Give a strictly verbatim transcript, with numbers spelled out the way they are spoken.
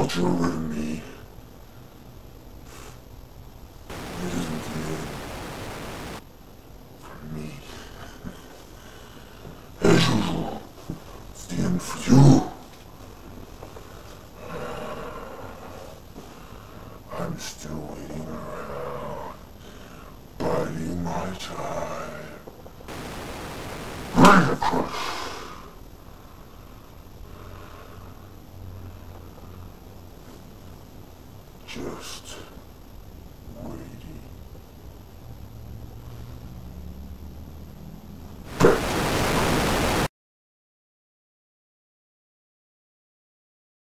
not your enemy. It isn't the end for me. As usual, it's the end for you. I'm still waiting around, biding my time. Ready to crush. Just